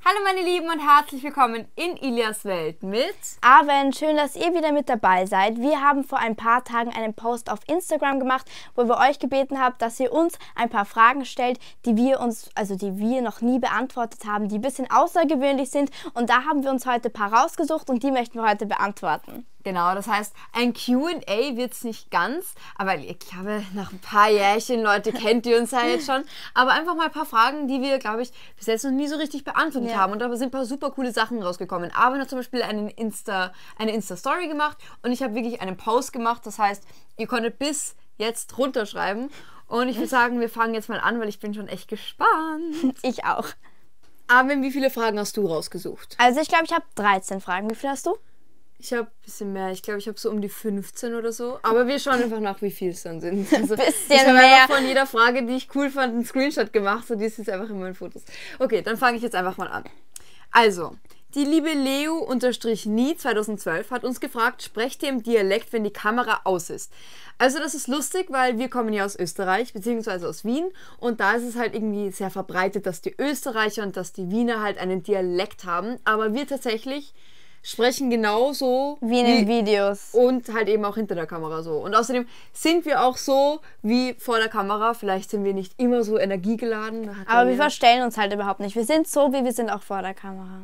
Hallo meine Lieben und herzlich willkommen in Ilias Welt mit Arwen, schön, dass ihr wieder mit dabei seid. Wir haben vor ein paar Tagen einen Post auf Instagram gemacht, wo wir euch gebeten haben, dass ihr uns ein paar Fragen stellt, die wir noch nie beantwortet haben, die ein bisschen außergewöhnlich sind. Und da haben wir uns heute ein paar rausgesucht und die möchten wir heute beantworten. Genau, das heißt, ein Q&A wird es nicht ganz, aber ich glaube, nach ein paar Jährchen, Leute, kennt ihr uns ja jetzt schon, aber einfach mal ein paar Fragen, die wir, glaube ich, bis jetzt noch nie so richtig beantwortet haben und da sind ein paar super coole Sachen rausgekommen. Arwen hat zum Beispiel eine Insta-Story gemacht und ich habe wirklich einen Post gemacht, das heißt, ihr konntet bis jetzt runterschreiben und ich würde sagen, wir fangen jetzt mal an, weil ich bin schon echt gespannt. Ich auch. Arwen, wie viele Fragen hast du rausgesucht? Also ich glaube, ich habe 13 Fragen. Wie viele hast du? Ich habe ein bisschen mehr. Ich glaube, ich habe so um die 15 oder so. Aber wir schauen einfach nach, wie viel es dann sind. Also, ich habe einfach von jeder Frage, die ich cool fand, einen Screenshot gemacht. So, die ist jetzt einfach in meinen Fotos. Okay, dann fange ich jetzt einfach mal an. Also, die liebe Leo-Nie 2012 hat uns gefragt, sprecht ihr im Dialekt, wenn die Kamera aus ist? Also das ist lustig, weil wir kommen ja aus Österreich, beziehungsweise aus Wien. Und da ist es halt irgendwie sehr verbreitet, dass die Österreicher und dass die Wiener halt einen Dialekt haben. Aber wir tatsächlich sprechen genauso wie in den Videos. Und halt eben auch hinter der Kamera so. Und außerdem sind wir auch so wie vor der Kamera. Vielleicht sind wir nicht immer so energiegeladen. Aber wir verstellen uns halt überhaupt nicht. Wir sind so, wie wir sind auch vor der Kamera.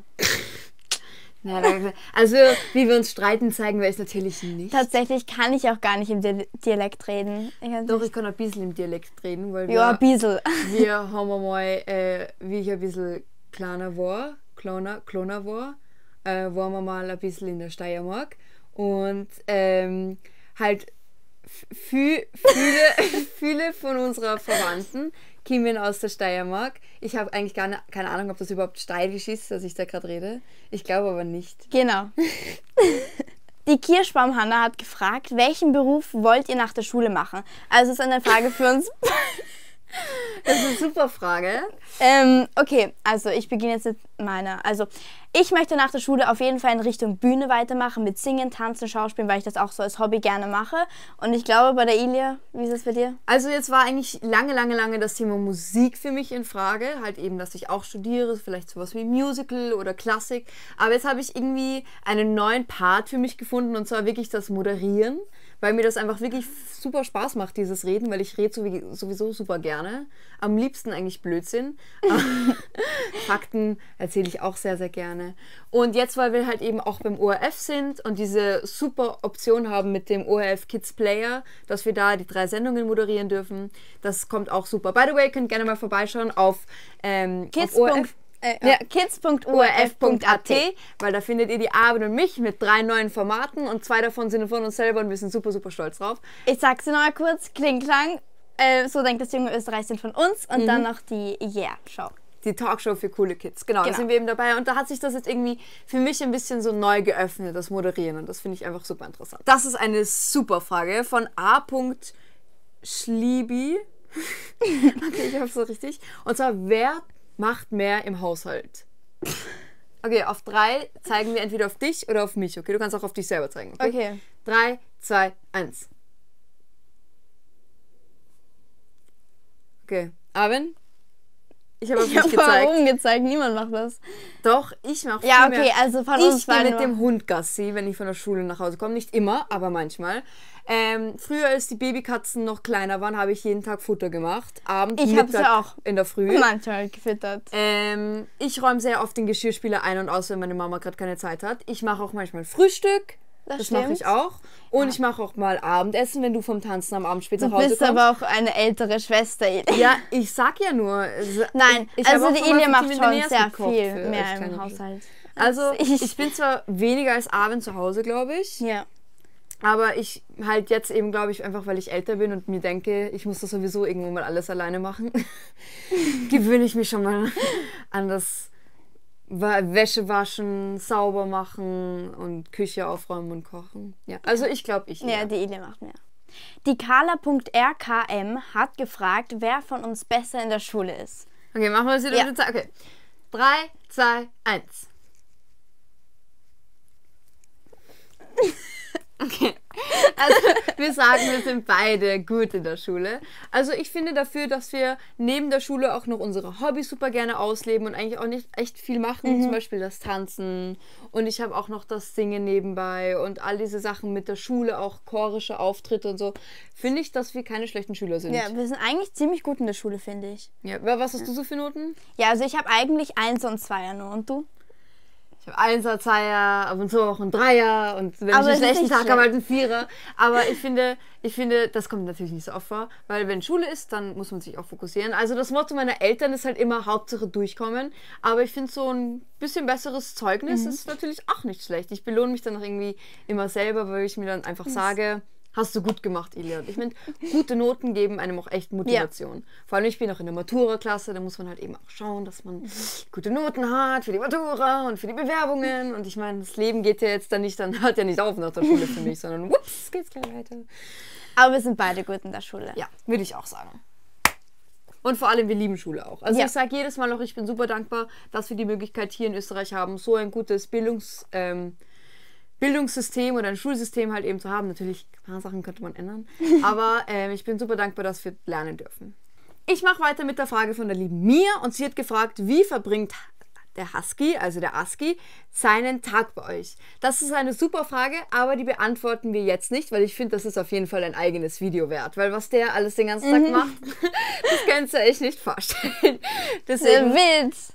Also, wie wir uns streiten, zeigen wir es natürlich nicht. Tatsächlich kann ich auch gar nicht im Dialekt reden. Ich kann ein bisschen im Dialekt reden, weil ein bisschen. Wir haben einmal, wie ich ein bisschen kleiner war, waren wir mal ein bisschen in der Steiermark und halt viele von unserer Verwandten kommen aus der Steiermark. Ich habe eigentlich keine Ahnung, ob das überhaupt steirisch ist, dass ich da gerade rede. Ich glaube aber nicht. Genau. Die Kirschbaum-Hanna hat gefragt, welchen Beruf wollt ihr nach der Schule machen? Also es ist eine Frage für uns. Das ist eine super Frage. Okay, also ich beginne jetzt mit meiner. Also ich möchte nach der Schule auf jeden Fall in Richtung Bühne weitermachen, mit Singen, Tanzen, Schauspielen, weil ich das auch so als Hobby gerne mache. Und ich glaube bei der Ilia, wie ist es bei dir? Also jetzt war eigentlich lange das Thema Musik für mich in Frage. Halt eben, dass ich auch studiere, vielleicht sowas wie Musical oder Klassik. Aber jetzt habe ich irgendwie einen neuen Part für mich gefunden und zwar wirklich das Moderieren. Weil mir das einfach wirklich super Spaß macht, dieses Reden, weil ich rede sowieso super gerne. Am liebsten eigentlich Blödsinn. Fakten erzähle ich auch sehr, sehr gerne. Und jetzt, weil wir halt eben auch beim ORF sind und diese super Option haben mit dem ORF Kids Player, dass wir da die 3 Sendungen moderieren dürfen, das kommt auch super. By the way, könnt gerne mal vorbeischauen auf kids.orf.at, weil da findet ihr die Arwen und mich mit 3 neuen Formaten und 2 davon sind von uns selber und wir sind super, super stolz drauf. Ich sag's dir noch mal kurz, Kling Klang, so denkt das junge Österreich sind von uns und dann noch die Yeah-Show. Die Talkshow für coole Kids, genau, da sind wir eben dabei und da hat sich das jetzt irgendwie für mich ein bisschen so neu geöffnet, das Moderieren und das finde ich einfach super interessant. Das ist eine super Frage von A.Schliebi. Okay, ich hab's so richtig. Und zwar, wer macht mehr im Haushalt? Okay, auf 3 zeigen wir entweder auf dich oder auf mich, okay? Du kannst auch auf dich selber zeigen, okay? 3, 2, 1. Okay, Arwen? Ich habe auf mich gezeigt. Warum gezeigt? Niemand macht das. Doch, ich mache ja, okay, also von uns ich gehe mit dem Hund Gassi, wenn ich von der Schule nach Hause komme. Nicht immer, aber manchmal. Früher, als die Babykatzen noch kleiner waren, habe ich jeden Tag Futter gemacht. Abends, ich habe sie auch in der Früh. manchmal gefüttert. Ich räume sehr oft den Geschirrspüler ein und aus, wenn meine Mama gerade keine Zeit hat. Ich mache auch manchmal Frühstück. Das mache ich auch. Und ich mache auch mal Abendessen, wenn du vom Tanzen am Abend später nach Hause kommst. Du bist aber auch eine ältere Schwester. Ja, ich sag ja nur. Nein, also die Ilia macht schon sehr viel mehr im Haushalt. Also ich bin zwar weniger als Arwen zu Hause, glaube ich. Ja. Aber ich halt jetzt eben, glaube ich, einfach weil ich älter bin und mir denke, ich muss das sowieso irgendwo mal alles alleine machen, gewöhne ich mich schon mal an das Wäsche waschen, sauber machen und Küche aufräumen und kochen. Ja, also ich glaube, Ja, die Ilia macht mehr. Die Carla.rkm hat gefragt, wer von uns besser in der Schule ist. Okay, machen wir es wieder. Ja. Okay. 3, 2, 1. Okay, Also wir sagen, wir sind beide gut in der Schule. Also ich finde dafür, dass wir neben der Schule auch noch unsere Hobbys super gerne ausleben und eigentlich auch nicht echt viel machen. Zum Beispiel das Tanzen und ich habe auch noch das Singen nebenbei und all diese Sachen mit der Schule, auch chorische Auftritte und so. Finde ich, dass wir keine schlechten Schüler sind. Ja, wir sind eigentlich ziemlich gut in der Schule, finde ich. Ja, was hast du so für Noten? Ja, also ich habe eigentlich 1 und 2er nur. Und du? Ich habe 1er, 2er, ab und zu auch ein 3er und wenn Aber ich es einen ist schlechten nicht Tag habe, halt ein 4er. Aber ich finde, das kommt natürlich nicht so oft vor, weil wenn Schule ist, dann muss man sich auch fokussieren. Also das Motto meiner Eltern ist halt immer Hauptsache durchkommen. Aber ich finde, so ein bisschen besseres Zeugnis ist natürlich auch nicht schlecht. Ich belohne mich dann auch irgendwie immer selber, weil ich mir dann einfach sage, hast du gut gemacht, Ilia. Und ich finde, gute Noten geben einem auch echt Motivation. Ja. Vor allem, ich bin auch in der Matura-Klasse, da muss man halt eben auch schauen, dass man gute Noten hat für die Matura und für die Bewerbungen. Und ich meine, das Leben geht ja jetzt dann nicht, dann hört ja nicht auf nach der Schule für mich, sondern whoops, geht's gleich weiter. Aber wir sind beide gut in der Schule. Ja, würde ich auch sagen. Und vor allem, wir lieben Schule auch. Also ich sage jedes Mal noch, ich bin super dankbar, dass wir die Möglichkeit hier in Österreich haben, so ein gutes Bildungssystem oder ein Schulsystem halt eben zu haben. Natürlich, ein paar Sachen könnte man ändern. Aber ich bin super dankbar, dass wir lernen dürfen. Ich mache weiter mit der Frage von der lieben Mia und sie hat gefragt, wie verbringt der Husky, also der ASCII, seinen Tag bei euch? Das ist eine super Frage, aber die beantworten wir jetzt nicht, weil ich finde, das ist auf jeden Fall ein eigenes Video wert. Weil was der alles den ganzen Tag macht, das kannst du echt nicht vorstellen. Deswegen, Witz!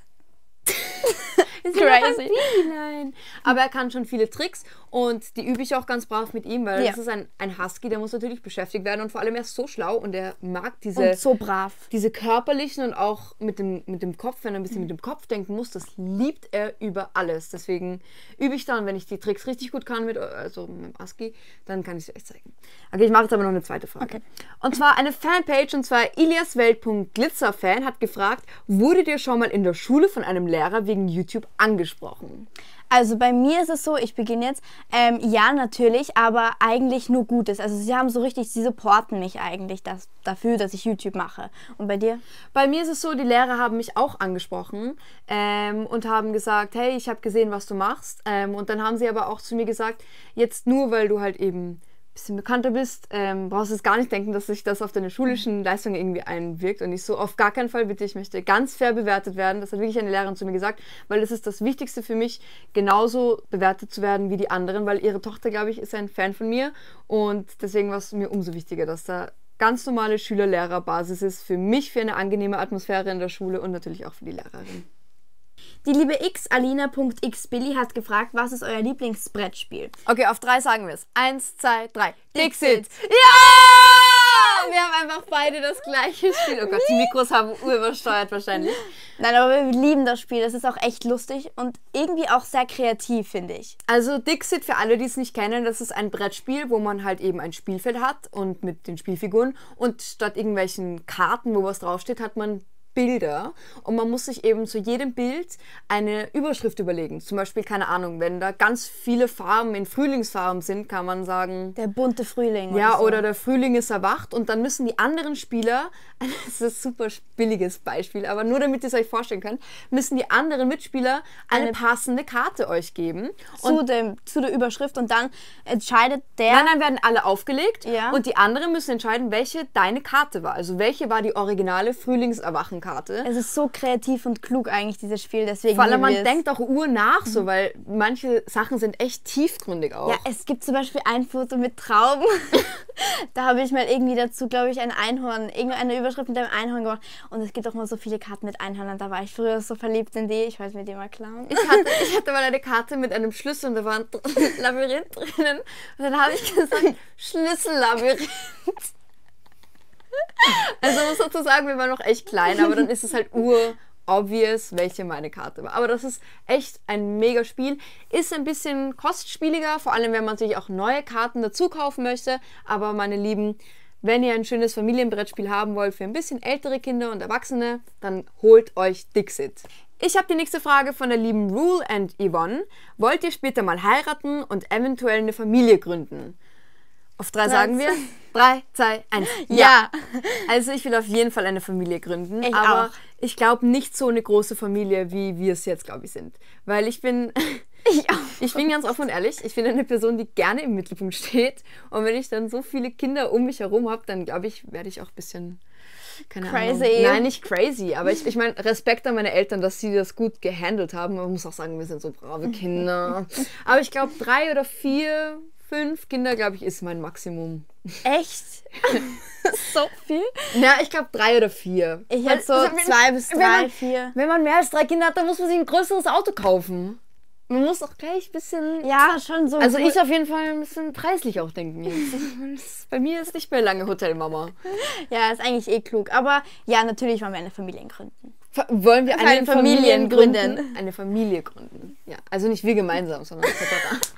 ist crazy. Nein. Aber er kann schon viele Tricks und die übe ich auch ganz brav mit ihm, weil das ist ein Husky, der muss natürlich beschäftigt werden und vor allem er ist so schlau und er mag und so brav. Diese körperlichen und auch mit dem Kopf, wenn er ein bisschen mit dem Kopf denken muss, das liebt er über alles. Deswegen übe ich dann, wenn ich die Tricks richtig gut kann mit dem Husky, dann kann ich sie euch zeigen. Okay, ich mache jetzt aber noch eine zweite Frage. Okay. Und zwar eine Fanpage, und zwar iliaswelt.glitzerfan hat gefragt, wurde dir schon mal in der Schule von einem Lehrer wegen YouTube angesprochen? Also bei mir ist es so, ich beginne jetzt, ja natürlich, aber eigentlich nur Gutes. Also sie haben so richtig, sie supporten mich eigentlich dafür, dass ich YouTube mache. Und bei dir? Bei mir ist es so, die Lehrer haben mich auch angesprochen und haben gesagt, hey, ich habe gesehen, was du machst. Und dann haben sie aber auch zu mir gesagt, jetzt nur, weil du halt eben ein bisschen bekannter bist, brauchst du es gar nicht denken, dass sich das auf deine schulischen Leistungen irgendwie einwirkt und nicht so. Auf gar keinen Fall bitte, ich möchte ganz fair bewertet werden. Das hat wirklich eine Lehrerin zu mir gesagt, weil das ist das Wichtigste für mich, genauso bewertet zu werden wie die anderen, weil ihre Tochter, glaube ich, ist ein Fan von mir und deswegen war es mir umso wichtiger, dass da ganz normale Schüler-Lehrer-Basis ist für mich, für eine angenehme Atmosphäre in der Schule und natürlich auch für die Lehrerin. Die liebe Alina.xbilly hat gefragt, was ist euer Lieblingsbrettspiel? Okay, auf 3 sagen wir es. 1, 2, 3. Dixit! Ja! Wir haben einfach beide das gleiche Spiel. Oh Gott, die Mikros haben übersteuert wahrscheinlich. Nein, aber wir lieben das Spiel. Das ist auch echt lustig und irgendwie auch sehr kreativ, finde ich. Also Dixit, für alle, die es nicht kennen, das ist ein Brettspiel, wo man halt eben ein Spielfeld hat und mit den Spielfiguren und statt irgendwelchen Karten, wo was draufsteht, hat man Bilder und man muss sich eben zu jedem Bild eine Überschrift überlegen. Zum Beispiel, keine Ahnung, wenn da ganz viele Farben in Frühlingsfarben sind, kann man sagen... Der bunte Frühling. Ja, oder der Frühling ist erwacht und dann müssen die anderen Spieler, das ist ein super billiges Beispiel, aber nur damit ihr es euch vorstellen könnt, müssen die anderen Mitspieler eine passende Karte euch geben. Zu der Überschrift und dann entscheidet der... Nein, dann werden alle aufgelegt und die anderen müssen entscheiden, welche deine Karte war. Also welche war die originale Frühlingserwachen Karte. Es ist so kreativ und klug eigentlich, dieses Spiel. Deswegen vor allem, man denkt auch nach so, weil manche Sachen sind echt tiefgründig auch. Ja, es gibt zum Beispiel ein Foto mit Trauben. Da habe ich mal irgendwie dazu, glaube ich, ein Einhorn, irgendeine Überschrift mit einem Einhorn gemacht. Und es gibt auch mal so viele Karten mit Einhörnern. Da war ich früher so verliebt in die. Ich wollte mir die mal klauen. Ich hatte mal eine Karte mit einem Schlüssel und da war ein Labyrinth drinnen. Und dann habe ich gesagt, Schlüssellabyrinth. Also sozusagen, wir waren noch echt klein, aber dann ist es halt obvious, welche meine Karte war. Aber das ist echt ein mega Spiel. Ist ein bisschen kostspieliger, vor allem wenn man sich auch neue Karten dazu kaufen möchte. Aber meine Lieben, wenn ihr ein schönes Familienbrettspiel haben wollt für ein bisschen ältere Kinder und Erwachsene, dann holt euch Dixit. Ich habe die nächste Frage von der lieben Rule and Yvonne. Wollt ihr später mal heiraten und eventuell eine Familie gründen? Auf 3 sagen wir. 3, 2, 1. Ja. Also ich will auf jeden Fall eine Familie gründen. Ich glaube nicht so eine große Familie, wie wir es jetzt, glaube ich, sind. Weil ich bin Ich bin ganz offen und ehrlich, ich bin eine Person, die gerne im Mittelpunkt steht. Und wenn ich dann so viele Kinder um mich herum habe, dann glaube ich, werde ich auch ein bisschen, keine Ahnung. Nein, nicht crazy, aber ich meine, Respekt an meine Eltern, dass sie das gut gehandelt haben. Man muss auch sagen, wir sind so brave Kinder. Aber ich glaube, 3 oder 4, 5 Kinder, glaube ich, ist mein Maximum. Echt? So viel? Ja, ich glaube 3 oder 4. Ich hätte so 2 bis 3, 4. Wenn man mehr als 3 Kinder hat, dann muss man sich ein größeres Auto kaufen. Man muss auch gleich ein bisschen... Ja, schon so. Also ich auf jeden Fall ein bisschen preislich auch denken jetzt. Bei mir ist nicht mehr lange Hotelmama. Ja, ist eigentlich eh klug. Aber ja, natürlich wollen wir eine Familie gründen. Wollen wir eine Familie gründen? Eine Familie gründen. Ja, also nicht wir gemeinsam, sondern separat.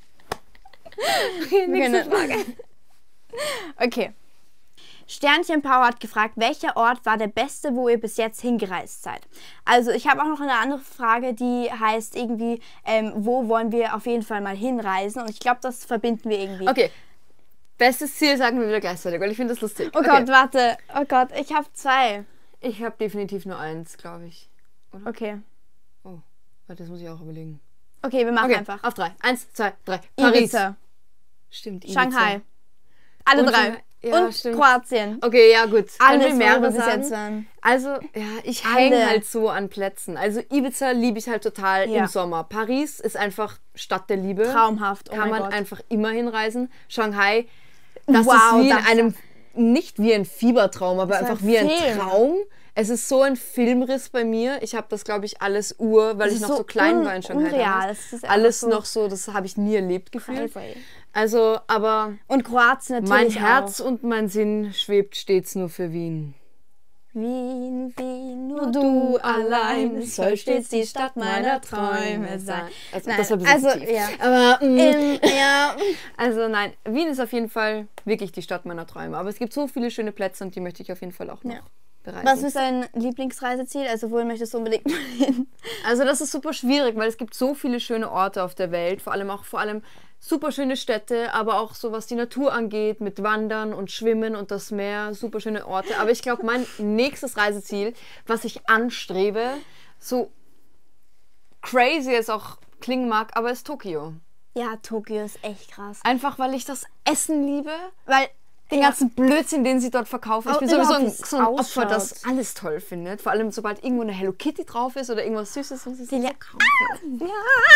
Okay, nächste Frage. Okay. Sternchen Power hat gefragt, welcher Ort war der beste, wo ihr bis jetzt hingereist seid? Also ich habe auch noch eine andere Frage, die heißt irgendwie, wo wollen wir auf jeden Fall mal hinreisen? Und ich glaube, das verbinden wir irgendwie. Okay, bestes Ziel sagen wir wieder gleichzeitig, weil ich finde das lustig. Oh Gott, warte. Oh Gott, ich habe 2. Ich habe definitiv nur 1, glaube ich. Oder? Okay. Oh, warte, das muss ich auch überlegen. Okay, wir machen einfach. Auf 3. 1, 2, 3. Paris. Ibiza. Stimmt, Ibiza. Shanghai. Alle 3. Ja, und stimmt. Kroatien. Okay, ja gut. Alles, mehrere wo wir bis sagen? jetzt waren. Also, ja, ich hänge halt so an Plätzen. Also Ibiza liebe ich halt total im Sommer. Paris ist einfach Stadt der Liebe. Traumhaft. Oh Kann man Gott. einfach immer hinreisen. Shanghai, das Wow, ist wie in das einem, nicht wie ein Fiebertraum, aber ist einfach ein wie ein Film. Traum. Es ist so ein Filmriss bei mir. Ich habe das, glaube ich, alles weil ich noch so klein war in Shanghai. Unreal. Es ist alles so noch so, das habe ich nie erlebt gefühlt. crazy. Also, aber Und Kroatien mein natürlich Herz auch. und mein Sinn schwebt stets nur für Wien. Wien, Wien, nur du allein soll stets die Stadt meiner Träume sein. Also, Nein, das war ein bisschen also, tief. ja. Aber, Ja. also nein, Wien ist auf jeden Fall wirklich die Stadt meiner Träume. Aber es gibt so viele schöne Plätze und die möchte ich auf jeden Fall auch noch bereisen. Was ist dein Lieblingsreiseziel? Also wohin möchtest du unbedingt mal hin? Also das ist super schwierig, weil es gibt so viele schöne Orte auf der Welt, vor allem super schöne Städte, aber auch so was die Natur angeht, mit Wandern und Schwimmen und das Meer, super schöne Orte. Aber ich glaube, mein nächstes Reiseziel, was ich anstrebe, so crazy es auch klingen mag, aber ist Tokio. Ja, Tokio ist echt krass. Einfach, weil ich das Essen liebe, Weil den ganzen Blödsinn, den sie dort verkaufen. Ich Auch bin sowieso überhaupt, wie es so ein Opfer, ausschaut. das alles toll findet. Vor allem, sobald irgendwo eine Hello Kitty drauf ist oder irgendwas Süßes, muss ich es Ja. kaufen. Ja,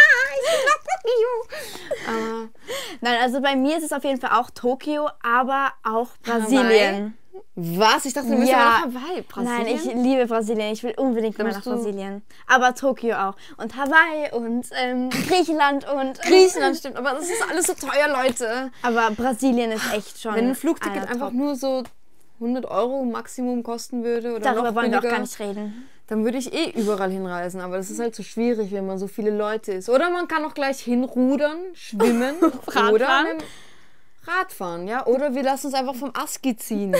ich will Tokio. Nein, also bei mir ist es auf jeden Fall auch Tokio, aber auch Brasilien. Was? Ich dachte, du bist Ja. ja nach Hawaii. Brasilien? Nein, ich liebe Brasilien. Ich will unbedingt mal nach musst du- Brasilien. Aber Tokio auch. Und Hawaii und Griechenland und... Griechenland stimmt, aber das ist alles so teuer, Leute. Aber Brasilien ist echt schon... Wenn ein Flugticket einer einfach top. nur so 100 € Maximum kosten würde oder Darüber noch wollen wir auch billiger, gar nicht reden. dann würde ich überall hinreisen. Aber das ist halt so schwierig, wenn man so viele Leute ist. Oder man kann auch gleich hinrudern, schwimmen Radfahren. oder mit dem Radfahren, ja? Oder wir lassen uns einfach vom Aski ziehen.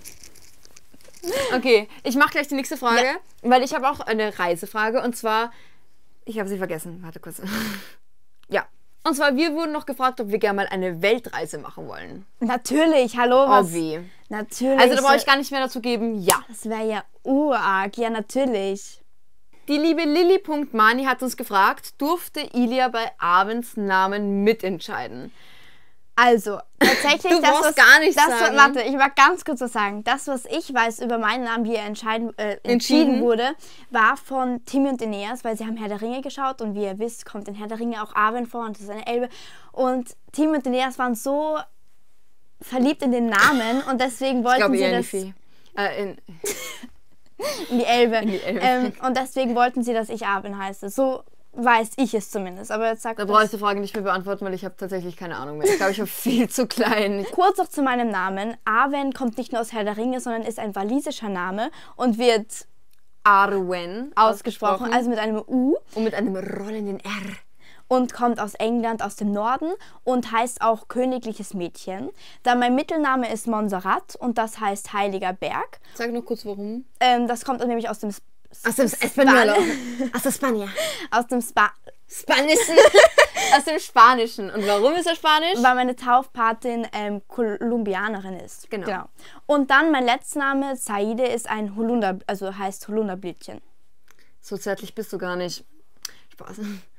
Okay, ich mache gleich die nächste Frage, weil ich habe auch eine Reisefrage und zwar, ich habe sie vergessen, warte kurz. Ja, und zwar, wir wurden noch gefragt, ob wir gerne mal eine Weltreise machen wollen. Natürlich, hallo, was? Oh weh. Natürlich. Also da brauche ich gar nicht mehr dazu geben, ja. Das wäre ja urarg. Ja, natürlich. Die liebe Lilly.mani hat uns gefragt, durfte Ilia bei Abends Namen mitentscheiden? Also, tatsächlich, Du brauchst gar nichts sagen. Warte, ich mag ganz kurz was sagen. Das, was ich weiß über meinen Namen, wie er entschieden wurde, war von Timmy und Aeneas, weil sie haben Herr der Ringe geschaut und wie ihr wisst, kommt in Herr der Ringe auch Arwen vor und das ist eine Elbe. Und Timmy und Aeneas waren so verliebt in den Namen und deswegen Ich wollten glaube sie eher in die das... Fee. In die Elbe. In die Elbe. Und deswegen wollten sie, dass ich Arwen heiße. So weiß ich es zumindest. Aber jetzt sagt Da brauche ich die Frage nicht mehr beantworten, weil ich habe tatsächlich keine Ahnung mehr. Ich glaube, ich war viel zu klein. kurz noch zu meinem Namen. Arwen kommt nicht nur aus Herr der Ringe, sondern ist ein walisischer Name und wird Arwen ausgesprochen, also mit einem U und mit einem rollenden R. und kommt aus England, aus dem Norden und heißt auch königliches Mädchen. Da mein Mittelname ist Montserrat und das heißt Heiliger Berg. Sag noch kurz, warum. Das kommt nämlich aus dem Aus dem Espanol. Aus der Spanier. aus dem Spanischen. Aus dem Spanischen. Und warum ist er Spanisch? weil meine Taufpatin Kolumbianerin ist. Genau. Und dann mein Letztname Saide ist ein Holunder, also heißt Holunderblütchen. So zärtlich bist du gar nicht. Spaß.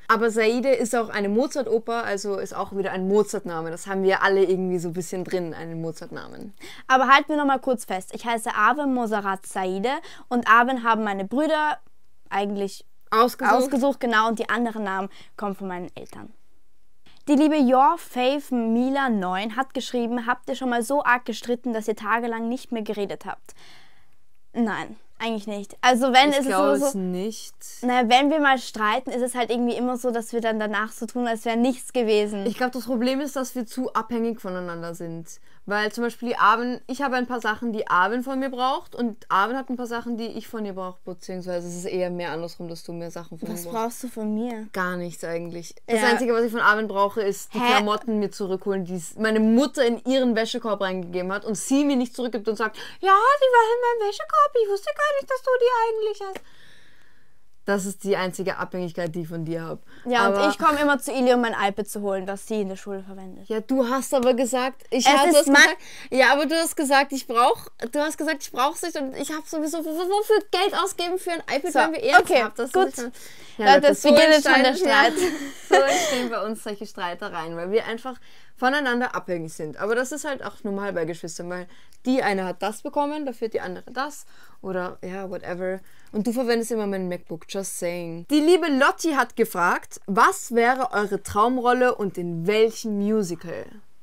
Aber Saide ist auch eine Mozart-Oper, also ist auch wieder ein Mozart-Name. Das haben wir alle irgendwie so ein bisschen drin, einen Mozart-Namen. Aber halten wir noch mal kurz fest. Ich heiße Arwen Mozarat Saide und Arwen haben meine Brüder eigentlich ausgesucht, genau, und die anderen Namen kommen von meinen Eltern. Die liebe Your Faith Mila 9 hat geschrieben, habt ihr schon mal so arg gestritten, dass ihr tagelang nicht mehr geredet habt? Nein, eigentlich nicht. Also wenn ich ist glaube es so, es nicht. naja, wenn wir mal streiten, ist es halt irgendwie immer so, dass wir dann danach so tun, als wäre nichts gewesen. Ich glaube, das Problem ist, dass wir zu abhängig voneinander sind. Weil zum Beispiel ich habe ein paar Sachen, die Arwen von mir braucht und Arwen hat ein paar Sachen, die ich von ihr brauche. Beziehungsweise es ist eher mehr andersrum, dass du mehr Sachen von mir brauchst. Was brauchst du von mir? Gar nichts eigentlich. Das Ja. Einzige, was ich von Arwen brauche, ist die Klamotten mir zurückholen, die meine Mutter in ihren Wäschekorb reingegeben hat und sie mir nicht zurückgibt und sagt, ja, die war in meinem Wäschekorb, ich wusste gar nicht, dass du die eigentlich hast. Das ist die einzige Abhängigkeit, die ich von dir habe. Ja, aber und ich komme immer zu Ili, um mein iPad zu holen, was sie in der Schule verwendet. ja, du hast aber gesagt, ja, aber du hast gesagt, ich brauche es nicht und ich habe sowieso wofür Geld ausgeben für ein iPad, So, wenn wir eher okay, haben. Das gut. ist Leute, es beginnt jetzt schon der Streit. So entstehen bei uns solche Streitereien, weil wir einfach voneinander abhängig sind. Aber das ist halt auch normal bei Geschwistern, weil die eine hat das bekommen, dafür hat die andere das oder ja, whatever. Und du verwendest immer mein MacBook, just saying. Die liebe Lotti hat gefragt, was wäre eure Traumrolle und in welchem Musical?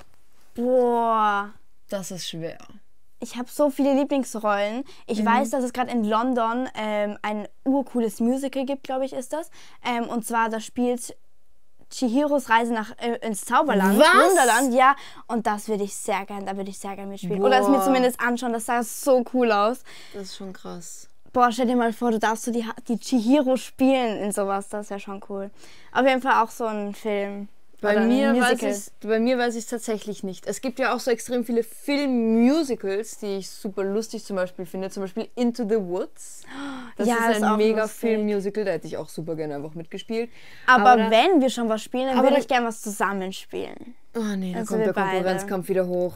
Boah, Das ist schwer. ich habe so viele Lieblingsrollen. Ich weiß, dass es gerade in London ein urcooles Musical gibt, glaube ich, ist das. Und zwar, da spielt Chihiros Reise ins Zauberland, Was? Wunderland, ja. Und das würde ich sehr gern mitspielen. Oder es mir Boah. zumindest anschauen, das sah so cool aus. Das ist schon krass. Boah, stell dir mal vor, du darfst so die Chihiro spielen in sowas, das wäre schon cool. Auf jeden Fall auch so ein Film. Bei oder ein mir Musical. weiß ich es tatsächlich nicht. Es gibt ja auch so extrem viele Filmmusicals, die ich super lustig zum Beispiel finde. Zum Beispiel Into the Woods. Das Ja, ist ist ein auch mega lustig. Filmmusical, da hätte ich auch super gerne einfach mitgespielt. Aber da- wenn wir schon was spielen, dann aber würde da- ich gerne was zusammenspielen. Oh nee, da Also kommt wir der beide. Konkurrenzkampf wieder hoch.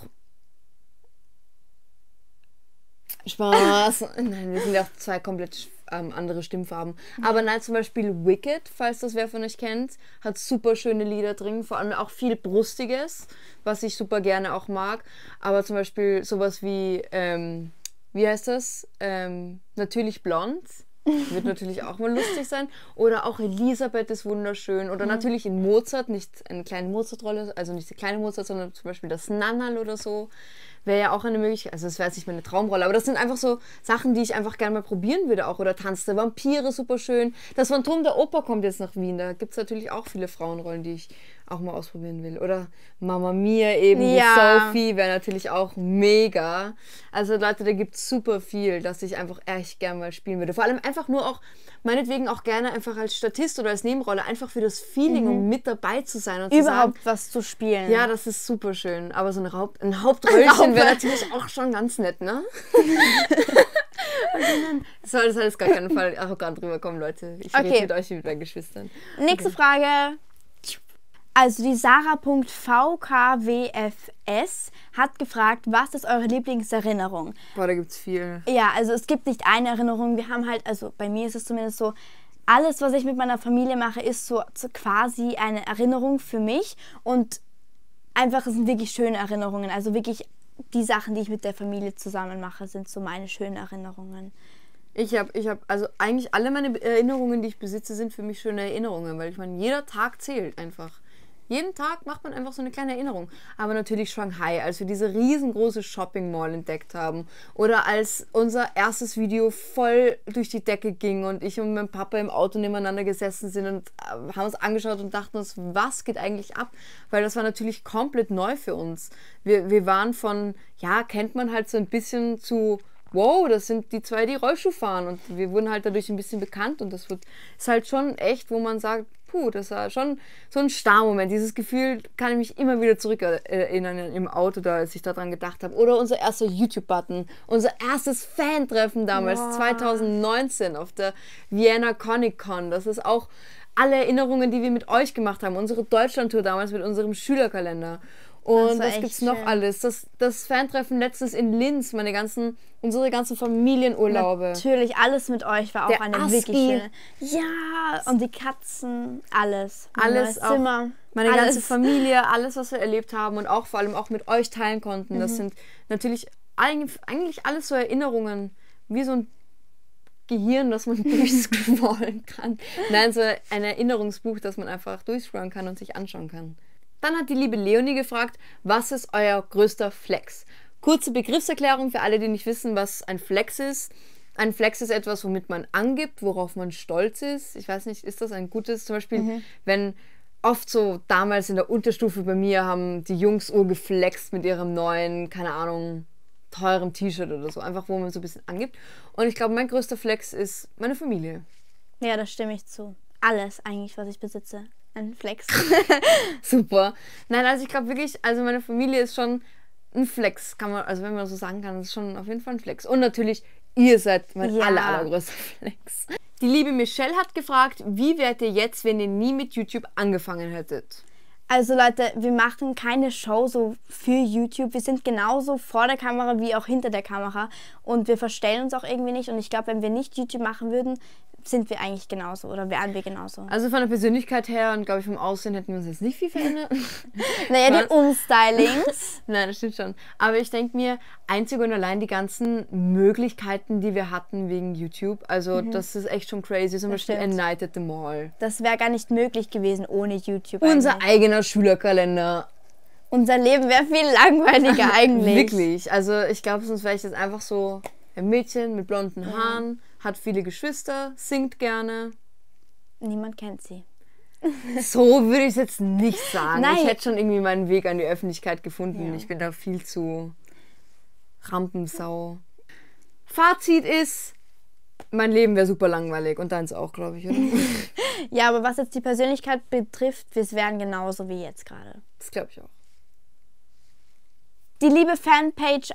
Spaß. Nein, wir sind ja auch zwei komplett andere Stimmfarben. Aber nein, zum Beispiel Wicked, falls das wer von euch kennt, hat super schöne Lieder drin, vor allem auch viel Brustiges, was ich super gerne auch mag. Aber zum Beispiel sowas wie, wie heißt das? Natürlich Blond. Wird natürlich auch mal lustig sein. Oder auch Elisabeth ist wunderschön. Oder natürlich in Mozart, nicht eine kleine Mozart-Rolle, also nicht die kleine Mozart, sondern zum Beispiel das Nannal oder so. Wäre ja auch eine Möglichkeit. Also das wäre jetzt nicht meine Traumrolle. Aber das sind einfach so Sachen, die ich einfach gerne mal probieren würde auch. Oder Tanz der Vampire, super schön. Das Phantom der Oper kommt jetzt nach Wien. Da gibt es natürlich auch viele Frauenrollen, die ich auch mal ausprobieren will. Oder Mamma Mia eben, die Ja. Sophie wäre natürlich auch mega. Also Leute, da gibt es super viel, das ich einfach echt gerne mal spielen würde. Vor allem einfach nur auch, meinetwegen auch gerne einfach als Statist oder als Nebenrolle, einfach für das Feeling, um mit dabei zu sein und zu sagen, Überhaupt was zu spielen. ja, das ist super schön. Aber so ein Hauptröllchen wäre natürlich auch schon ganz nett, ne? Soll das alles gar keinen Fall arrogant rüberkommen, Leute. Ich rede Okay. mit euch wie mit meinen Geschwistern. Nächste Frage. Also die Sarah.vkwfs hat gefragt, was ist eure Lieblingserinnerung? Boah, da gibt's viel. Ja, also es gibt nicht eine Erinnerung. Wir haben halt, also bei mir ist es zumindest so, alles, was ich mit meiner Familie mache, ist so quasi eine Erinnerung für mich. Und einfach, es sind wirklich schöne Erinnerungen. Also wirklich die Sachen, die ich mit der Familie zusammen mache, sind so meine schönen Erinnerungen. Also eigentlich alle meine Erinnerungen, die ich besitze, sind für mich schöne Erinnerungen, weil ich meine, jeder Tag zählt einfach. Jeden Tag macht man einfach so eine kleine Erinnerung. Aber natürlich Shanghai, als wir diese riesengroße Shopping Mall entdeckt haben. Oder als unser erstes Video voll durch die Decke ging und ich und mein Papa im Auto nebeneinander gesessen sind und haben uns angeschaut und dachten uns, was geht eigentlich ab? Weil das war natürlich komplett neu für uns. Wir waren von, ja, kennt man halt so ein bisschen zu, wow, das sind die zwei, die Rollschuh fahren. Und wir wurden halt dadurch ein bisschen bekannt. Und das ist halt schon echt, wo man sagt, puh, das war schon so ein Starrmoment. Dieses Gefühl kann ich mich immer wieder zurück erinnern im Auto, da, als ich daran gedacht habe. Oder unser erster YouTube-Button, unser erstes Fan-Treffen damals, 2019 auf der Vienna Comic Con. Das ist auch alle Erinnerungen, die wir mit euch gemacht haben. Unsere Deutschland-Tour damals mit unserem Schülerkalender. Und war was echt gibt's noch schön. alles? Das Fantreffen letztens in Linz, unsere ganzen Familienurlaube. Natürlich, alles mit euch war auch Der eine Asti. wirklich schöne. Ja, und die Katzen, alles. Mein Alles neues auch, Zimmer, meine alles. ganze Familie, alles, was wir erlebt haben und auch vor allem auch mit euch teilen konnten. Das sind natürlich eigentlich alles so Erinnerungen, wie so ein Gehirn, das man durchscrollen kann. Nein, so ein Erinnerungsbuch, das man einfach durchscrollen kann und sich anschauen kann. Dann hat die liebe Leonie gefragt, was ist euer größter Flex? Kurze Begriffserklärung für alle, die nicht wissen, was ein Flex ist. Ein Flex ist etwas, womit man angibt, worauf man stolz ist. Ich weiß nicht, ist das ein gutes? Zum Beispiel, wenn oft so damals in der Unterstufe bei mir haben die Jungs geflext mit ihrem neuen, keine Ahnung, teuren T-Shirt oder so. Einfach, wo man so ein bisschen angibt. Und ich glaube, mein größter Flex ist meine Familie. Ja, da stimme ich zu. Alles eigentlich, was ich besitze. Ein Flex. Super. Nein, also ich glaube wirklich, also meine Familie ist schon ein Flex, kann man, also wenn man so sagen kann, ist schon auf jeden Fall ein Flex. Und natürlich, ihr seid mein allergrößter Flex. Die liebe Michelle hat gefragt, wie wärt ihr jetzt, wenn ihr nie mit YouTube angefangen hättet? Also Leute, wir machen keine Show so für YouTube. Wir sind genauso vor der Kamera wie auch hinter der Kamera. Und wir verstellen uns auch irgendwie nicht. Und ich glaube, wenn wir nicht YouTube machen würden, sind wir eigentlich genauso oder wären wir genauso. Also von der Persönlichkeit her und glaube ich vom Aussehen hätten wir uns jetzt nicht viel verändert. Naja, die Umstylings. Nein, das stimmt schon. Aber ich denke mir, einzig und allein die ganzen Möglichkeiten, die wir hatten wegen YouTube, also das ist echt schon crazy. Zum Beispiel A Night at the Mall. Das wäre gar nicht möglich gewesen ohne YouTube. Unser eigentlich. eigener Schülerkalender. Unser Leben wäre viel langweiliger eigentlich. Wirklich. Also ich glaube, sonst wäre ich jetzt einfach so ein Mädchen mit blonden Haaren, hat viele Geschwister, singt gerne. Niemand kennt sie. So würde ich es jetzt nicht sagen. Nein. Ich hätte schon irgendwie meinen Weg an die Öffentlichkeit gefunden. Ja. Ich bin da viel zu Rampensau. Fazit ist, mein Leben wäre super langweilig und deins auch, glaube ich, oder? Ja, aber was jetzt die Persönlichkeit betrifft, wir wären genauso wie jetzt gerade. Das glaube ich auch. Die liebe Fanpage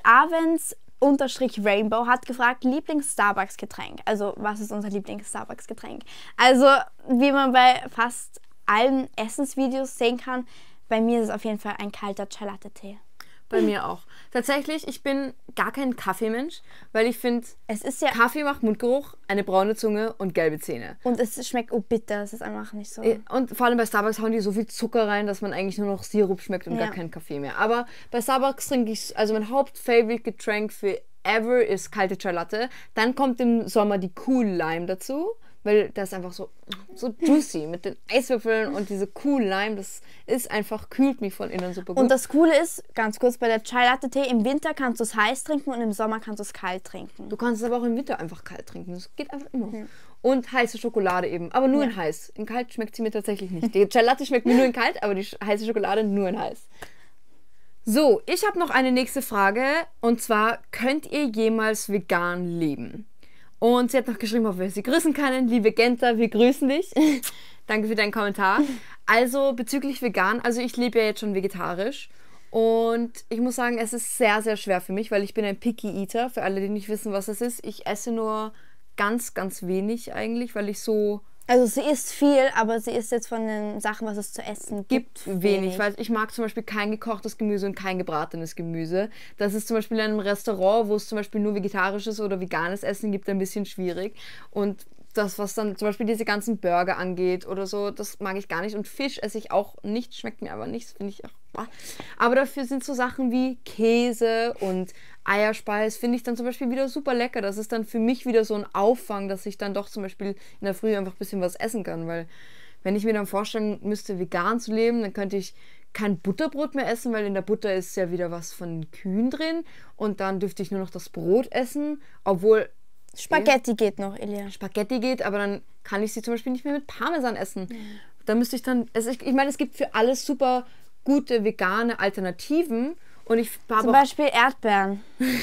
Avens_Rainbow hat gefragt, Lieblings-Starbucks-Getränk. Also, was ist unser Lieblings-Starbucks-Getränk? Also, wie man bei fast allen Essensvideos sehen kann, bei mir ist es auf jeden Fall ein kalter Chai-Latte-Tee. Bei mir auch. Tatsächlich, ich bin gar kein Kaffeemensch, weil ich finde, Es ist ja... Kaffee macht Mundgeruch, eine braune Zunge und gelbe Zähne. Und es schmeckt bitter, es ist einfach nicht so... Und vor allem bei Starbucks hauen die so viel Zucker rein, dass man eigentlich nur noch Sirup schmeckt und Ja. gar keinen Kaffee mehr. Aber bei Starbucks trinke ich, also mein Haupt-Favorite-Getränk für ever ist kalte Chai Latte. Dann kommt im Sommer die Cool Lime dazu, weil das ist einfach so juicy mit den Eiswürfeln und diese Cool Lime, das ist einfach, kühlt mich von innen super gut. Und das Coole ist, ganz kurz, bei der Chai-Latte-Tee, im Winter kannst du es heiß trinken und im Sommer kannst du es kalt trinken. Du kannst es aber auch im Winter einfach kalt trinken. Das geht einfach immer. Und heiße Schokolade eben. Aber nur in heiß. In kalt schmeckt sie mir tatsächlich nicht. Die Chai Latte schmeckt mir nur in kalt, aber die heiße Schokolade nur in heiß. So, ich habe noch eine nächste Frage. Und zwar, könnt ihr jemals vegan leben? Und sie hat noch geschrieben, ob wir sie grüßen können. Liebe Genta, wir grüßen dich. Danke für deinen Kommentar. Also bezüglich vegan, also ich lebe ja jetzt schon vegetarisch. Und ich muss sagen, es ist sehr, sehr schwer für mich, weil ich bin ein Picky Eater. Für alle, die nicht wissen, was das ist. Ich esse nur ganz, ganz wenig eigentlich, weil ich so Also sie isst viel, aber sie isst jetzt von den Sachen, was es zu essen gibt, wenig. Weil ich mag zum Beispiel kein gekochtes Gemüse und kein gebratenes Gemüse. Das ist zum Beispiel in einem Restaurant, wo es zum Beispiel nur vegetarisches oder veganes Essen gibt, ein bisschen schwierig. Und das, was dann zum Beispiel diese ganzen Burger angeht oder so, das mag ich gar nicht. Und Fisch esse ich auch nicht, schmeckt mir aber nicht, finde ich auch. Aber dafür sind so Sachen wie Käse und Eierspeis, finde ich dann zum Beispiel wieder super lecker. Das ist dann für mich wieder so ein Auffang, dass ich dann doch zum Beispiel in der Früh einfach ein bisschen was essen kann. Weil wenn ich mir dann vorstellen müsste, vegan zu leben, dann könnte ich kein Butterbrot mehr essen, weil in der Butter ist ja wieder was von Kühen drin. Und dann dürfte ich nur noch das Brot essen, obwohl Spaghetti geht noch, Elia. Spaghetti geht, aber dann kann ich sie zum Beispiel nicht mehr mit Parmesan essen. Da müsste ich dann, ich meine, es gibt für alles super gute vegane Alternativen und ich habe Zum Beispiel Erdbeeren.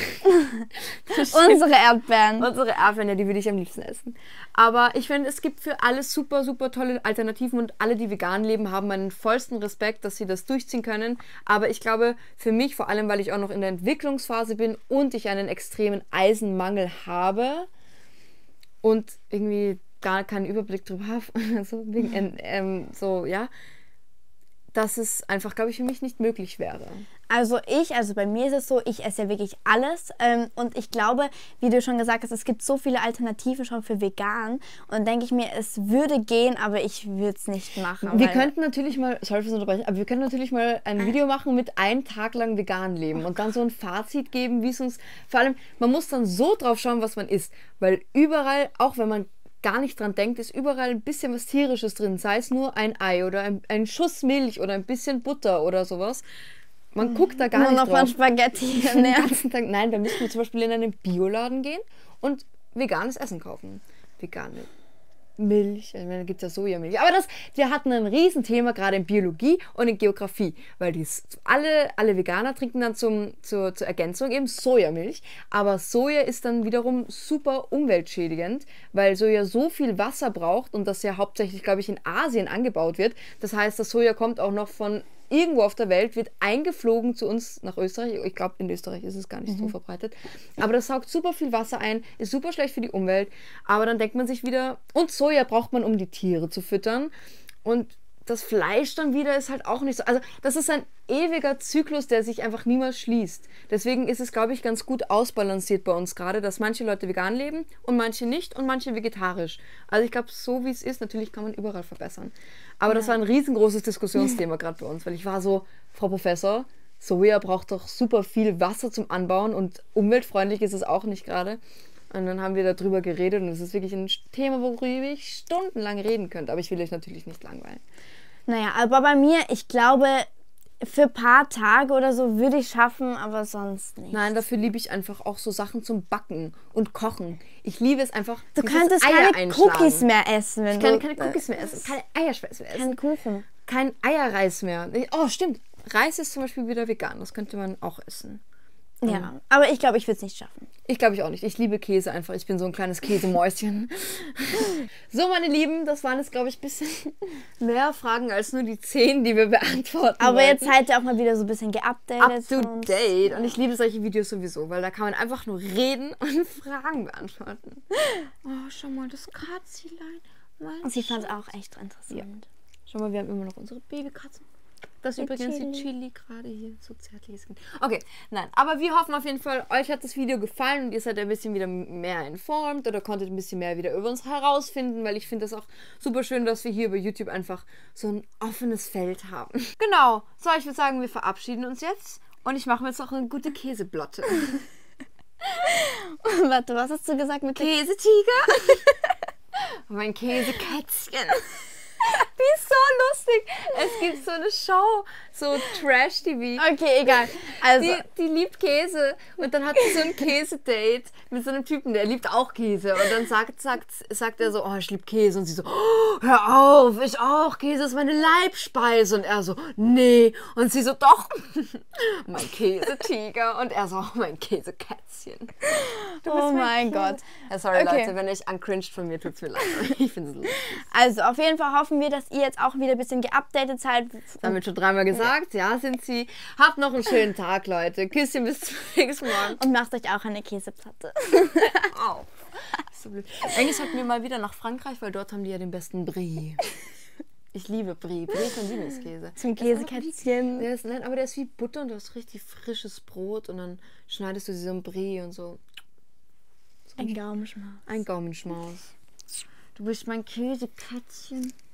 Unsere Erdbeeren. unsere Erdbeeren, ja, die würde ich am liebsten essen. Aber ich finde, es gibt für alles super, super tolle Alternativen und alle, die vegan leben, haben meinen vollsten Respekt, dass sie das durchziehen können. Aber ich glaube, für mich, vor allem, weil ich auch noch in der Entwicklungsphase bin und ich einen extremen Eisenmangel habe und irgendwie gar keinen Überblick drüber habe, also so, ja, dass es einfach, glaube ich, für mich nicht möglich wäre. Also bei mir ist es so, ich esse ja wirklich alles und ich glaube, wie du schon gesagt hast, es gibt so viele Alternativen schon für vegan und dann denke ich mir, es würde gehen, aber ich würde es nicht machen. Wir könnten natürlich mal, sorry fürs Unterbrechen, aber wir können natürlich mal ein Video machen mit 1 Tag lang vegan leben und dann so ein Fazit geben, wie es uns, vor allem, man muss dann so drauf schauen, was man isst, weil überall, auch wenn man gar nicht dran denkt, ist überall ein bisschen was Tierisches drin, sei es nur ein Ei oder ein Schuss Milch oder ein bisschen Butter oder sowas. Man guckt da gar nicht drauf. Nur noch von Spaghetti. Den ganzen Tag, nein, da müssen wir zum Beispiel in einen Bioladen gehen und veganes Essen kaufen. Vegane Milch, ich meine, da gibt es ja Sojamilch. Aber wir hatten ein Riesenthema gerade in Biologie und in Geografie, weil alle Veganer trinken dann zur Ergänzung eben Sojamilch. Aber Soja ist dann wiederum super umweltschädigend, weil Soja so viel Wasser braucht und das ja hauptsächlich, glaube ich, in Asien angebaut wird. Das heißt, das Soja kommt auch noch von irgendwo auf der Welt, wird eingeflogen zu uns nach Österreich. Ich glaube, in Österreich ist es gar nicht so verbreitet. Aber das saugt super viel Wasser ein, ist super schlecht für die Umwelt. Aber dann denkt man sich wieder, und Soja braucht man, um die Tiere zu füttern. Und das Fleisch dann wieder ist halt auch nicht so. Also das ist ein ewiger Zyklus, der sich einfach niemals schließt. Deswegen ist es, glaube ich, ganz gut ausbalanciert bei uns gerade, dass manche Leute vegan leben und manche nicht und manche vegetarisch. Also ich glaube, so wie es ist, natürlich kann man überall verbessern. Aber das war ein riesengroßes Diskussionsthema gerade bei uns, weil ich war so, Frau Professor, Soja braucht doch super viel Wasser zum Anbauen und umweltfreundlich ist es auch nicht gerade. Und dann haben wir darüber geredet und es ist wirklich ein Thema, worüber ich stundenlang reden könnte. Aber ich will euch natürlich nicht langweilen. Naja, aber bei mir, ich glaube, für ein paar Tage oder so würde ich schaffen, aber sonst nicht. Nein, dafür liebe ich einfach auch so Sachen zum Backen und Kochen. Ich liebe es einfach. Du könntest keine Cookies mehr essen, wenn ich kann keine Cookies mehr essen, keine Eierspeise mehr essen. Kein Kuchen. Kein Eierreis mehr. Oh, stimmt. Reis ist zum Beispiel wieder vegan. Das könnte man auch essen. Ja, aber ich glaube, ich würde es nicht schaffen. Ich glaube ich auch nicht. Ich liebe Käse einfach. Ich bin so ein kleines Käsemäuschen. So, meine Lieben, das waren jetzt, glaube ich, ein bisschen mehr Fragen als nur die 10, die wir beantworten Aber wollten. jetzt seid ihr auch mal wieder so ein bisschen geupdatet. Up to date. Und ich liebe solche Videos sowieso, weil da kann man einfach nur reden und Fragen beantworten. Oh, schau mal, das Katzilein. Und sie fand es auch echt interessant. Schau mal, wir haben immer noch unsere Babykatzen. Das ist übrigens die Chili gerade hier, so zärtliches Kind. Okay, nein, aber wir hoffen auf jeden Fall, euch hat das Video gefallen und ihr seid ein bisschen wieder mehr informed oder konntet ein bisschen mehr wieder über uns herausfinden, weil ich finde das auch super schön, dass wir hier über YouTube einfach so ein offenes Feld haben. Genau, so, ich würde sagen, wir verabschieden uns jetzt und ich mache mir jetzt auch eine gute Käseblotte. Warte, was hast du gesagt mit Käsetiger? Mein Käsekätzchen. Die ist so lustig. Es gibt so eine Show, so Trash-TV. Okay, egal. Also, die liebt Käse und dann hat sie so ein Käsedate mit so einem Typen, der liebt auch Käse. Und dann sagt er so, oh, ich liebe Käse. Und sie so, oh, hör auf, ich auch. Käse ist meine Leibspeise. Und er so, nee. Und sie so, doch, mein Käsetiger. Und er so, oh, mein Käsekätzchen. Oh mein Gott. Ja, sorry, okay. Leute, wenn ihr euch uncringed von mir, tut's mir leid. Ich finde es lustig. Also, auf jeden Fall hoffen wir, dass ihr jetzt auch wieder ein bisschen geupdatet seid. Damit schon 3-mal gesagt, ja, sind sie. Habt noch einen schönen Tag, Leute. Küsschen bis zum nächsten Mal. Und macht euch auch eine Käseplatte. Au. So blöd. Eigentlich sollten wir mal wieder nach Frankreich, weil dort haben die ja den besten Brie. Ich liebe Brie. Brie ist mein Lieblingskäse. Zum Käsekätzchen. Nein, aber der ist wie Butter und du hast richtig frisches Brot und dann schneidest du sie so ein Brie und so. Ein Gaumenschmaus. Ein Gaumenschmaus. Du bist mein Käsekätzchen.